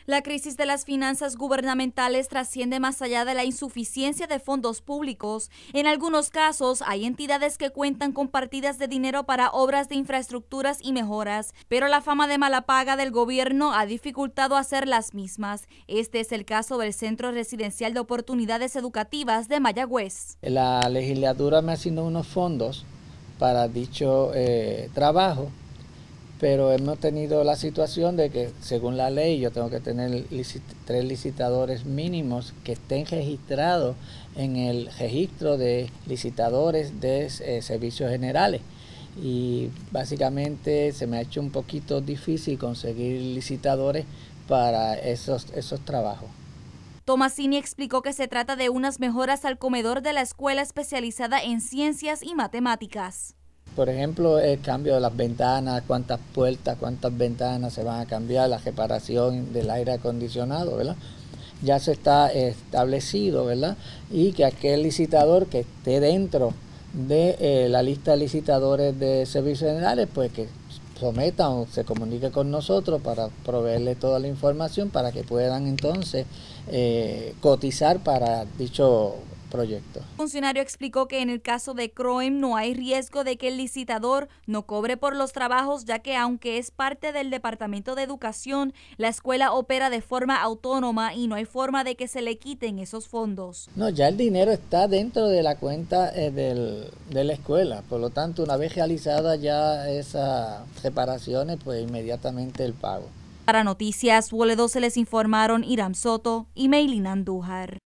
La crisis de las finanzas gubernamentales trasciende más allá de la insuficiencia de fondos públicos. En algunos casos, hay entidades que cuentan con partidas de dinero para obras de infraestructuras y mejoras, pero la fama de mala paga del gobierno ha dificultado hacer las mismas. Este es el caso del Centro Residencial de Oportunidades Educativas de Mayagüez. La legislatura me asignó unos fondos para dicho trabajo, pero hemos tenido la situación de que, según la ley, yo tengo que tener 3 licitadores mínimos que estén registrados en el registro de licitadores de servicios generales. Y básicamente se me ha hecho un poquito difícil conseguir licitadores para esos trabajos. Tomasini explicó que se trata de unas mejoras al comedor de la escuela especializada en ciencias y matemáticas. Por ejemplo, el cambio de las ventanas, cuántas puertas, cuántas ventanas se van a cambiar, la reparación del aire acondicionado, ¿verdad? Ya se está establecido, ¿verdad? Y que aquel licitador que esté dentro de la lista de licitadores de servicios generales, pues que someta o se comunique con nosotros para proveerle toda la información para que puedan entonces cotizar para dicho proyecto. El funcionario explicó que en el caso de CROEM no hay riesgo de que el licitador no cobre por los trabajos, ya que aunque es parte del Departamento de Educación, la escuela opera de forma autónoma y no hay forma de que se le quiten esos fondos. No, ya el dinero está dentro de la cuenta de la escuela, por lo tanto, una vez realizadas ya esas reparaciones, pues inmediatamente el pago. Para Noticias WOLE 12 les informaron Iram Soto y Meilin Andújar.